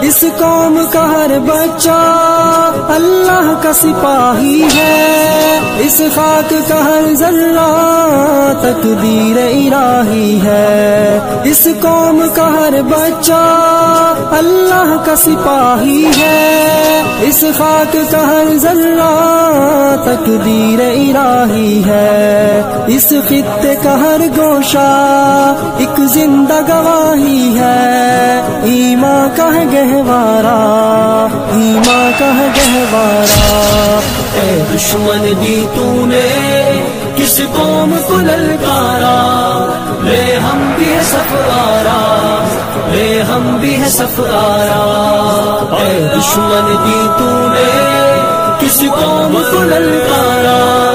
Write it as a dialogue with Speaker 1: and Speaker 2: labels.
Speaker 1: इस कौम का हर बच्चा अल्लाह का सिपाही है। इस खाक का हर जर्रा तकदीर इलाही है। इस कौम का हर बच्चा अल्लाह का सिपाही है। इस खाक का हर जर्रा तकदीर इलाही है। इस खित्ते का हर गोशा एक जिंदा गवाही है। ईमान का है गहवारा, ईमान का है गहवारा। ए दुश्मन दी तूने किस कौम को ललकारा, ले हम भी है सफारा, ले हम भी है सफारा। ए दुश्मन दी तूने किस कौम को ललकारा,